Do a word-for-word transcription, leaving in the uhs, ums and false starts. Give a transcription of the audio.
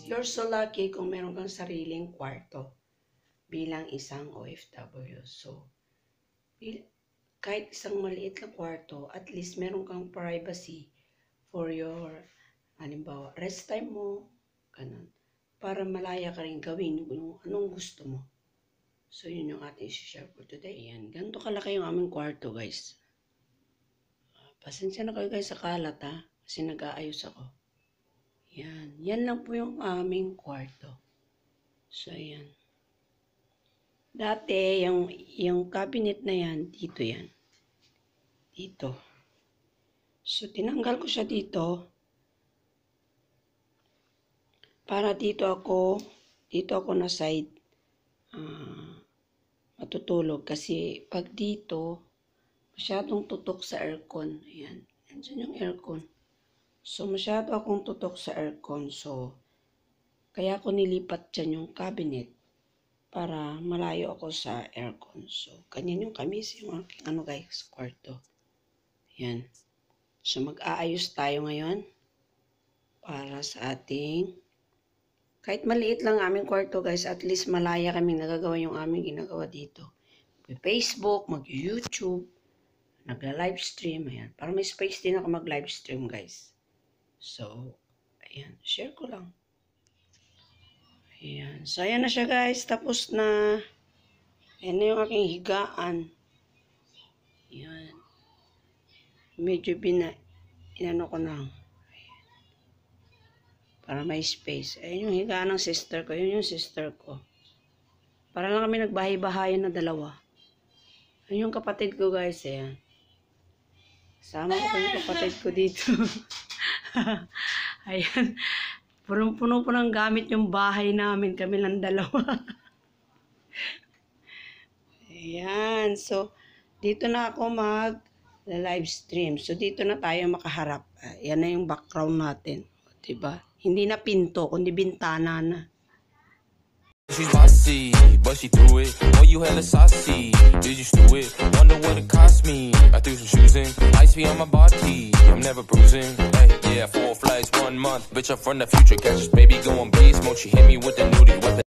You're so lucky kung meron kang sariling kwarto bilang isang O F W. So, kahit isang maliit na kwarto, at least meron kang privacy for your, halimbawa, rest time mo, ganun. Para malaya ka rin gawin kung anong gusto mo. So, yun yung ating i-share for today. Yan. Ganito kalaki yung aming kwarto, guys. Pasensya na kayo guys sa kalat, ha? Kasi nag-aayos ako. Yan. Yan lang po yung aming kwarto. So, yan. Dati, yung, yung cabinet na yan, dito yan. Dito. So, tinanggal ko siya dito. Para dito ako, dito ako na side uh, matutulog. Kasi pag dito, masyadong tutok sa aircon. Ayan. Ayan yung aircon. So, masyado akong tutok sa aircon. So, kaya ako nilipat dyan yung cabinet para malayo ako sa aircon. So, ganyan yung kamis, yung aking ano guys, kwarto. Ayan. So, mag-aayos tayo ngayon para sa ating, kahit maliit lang aming kwarto guys, at least malaya kami nagagawa yung aming ginagawa dito. Mag-Facebook, mag-YouTube, nagla-livestream, ayan. Para may space din ako mag-livestream guys. So, ayan, share ko lang. Ayan. So, ayan na siya guys. Tapos na. Ayan na yung aking higaan. Ayan. Medyo bina, inano ko na. Ayan. Para may space. Ayan yung higaan ng sister ko. Yun yung sister ko. Para lang kami nagbahay-bahayan na dalawa. Ayan yung kapatid ko guys. Ayan. Sama ko yung kapatid ko dito. Ayan. Punong-puno po ng gamit yung bahay namin. Kami lang dalawa. Ayan. So, dito na ako mag-live stream. So, dito na tayo makaharap. Ayan na yung background natin. Diba? Hindi na pinto, kundi bintana na. She's bossy, but she threw it. Oh, you hella saucy. Did you stew it? Wonder what it cost me. I threw some shoes in. Ice be on my body. I'm never bruising. Hey, yeah, four flights, one month. Bitch, I'm from the future. Catch this baby going beast mode. She hit me with the nudie weapon.